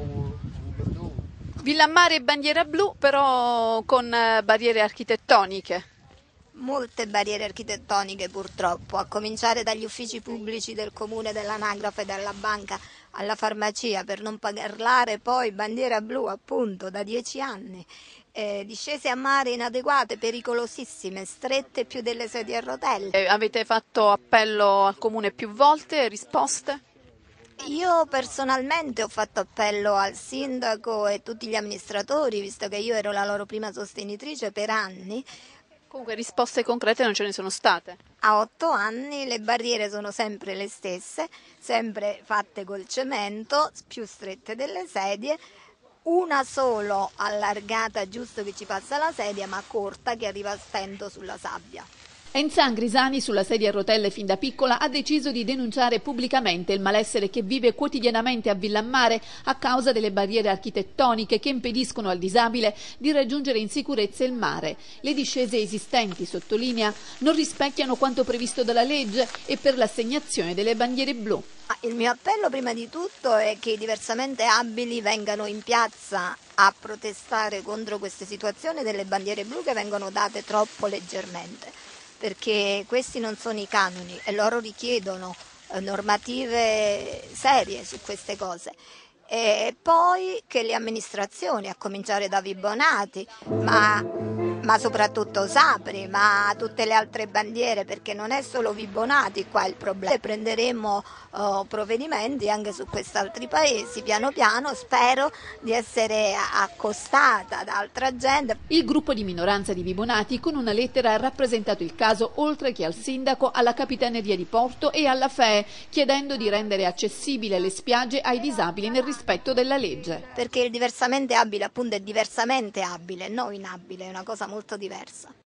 Villammare e bandiera blu, però con barriere architettoniche. Molte barriere architettoniche purtroppo, a cominciare dagli uffici pubblici del comune, dell'anagrafe, dalla banca alla farmacia, per non parlare poi bandiera blu appunto da 10 anni. Discese a mare inadeguate, pericolosissime, strette più delle sedie a rotelle. Avete fatto appello al comune più volte, risposte? Io personalmente ho fatto appello al sindaco e tutti gli amministratori, visto che io ero la loro prima sostenitrice per anni. Comunque risposte concrete non ce ne sono state. A 8 anni le barriere sono sempre le stesse, sempre fatte col cemento, più strette delle sedie, una solo allargata giusto che ci passa la sedia, ma corta che arriva a stento sulla sabbia. Enzan Grisani, sulla sedia a rotelle fin da piccola, ha deciso di denunciare pubblicamente il malessere che vive quotidianamente a Villammare a causa delle barriere architettoniche che impediscono al disabile di raggiungere in sicurezza il mare. Le discese esistenti, sottolinea, non rispecchiano quanto previsto dalla legge e per l'assegnazione delle bandiere blu. Il mio appello prima di tutto è che i diversamente abili vengano in piazza a protestare contro queste situazioni delle bandiere blu che vengono date troppo leggermente, perché questi non sono i canoni e loro richiedono normative serie su queste cose. E poi che le amministrazioni, a cominciare da Vibonati, ma soprattutto Sapri, ma tutte le altre bandiere, perché non è solo Vibonati qua il problema. Prenderemo provvedimenti anche su questi altri paesi, piano piano, spero di essere accostata da altra gente. Il gruppo di minoranza di Vibonati con una lettera ha rappresentato il caso oltre che al sindaco, alla Capitaneria di Porto e alla FEE, chiedendo di rendere accessibile le spiagge ai disabili nel rispetto della legge. Perché il diversamente abile appunto è diversamente abile, non inabile, è una cosa molto diversa.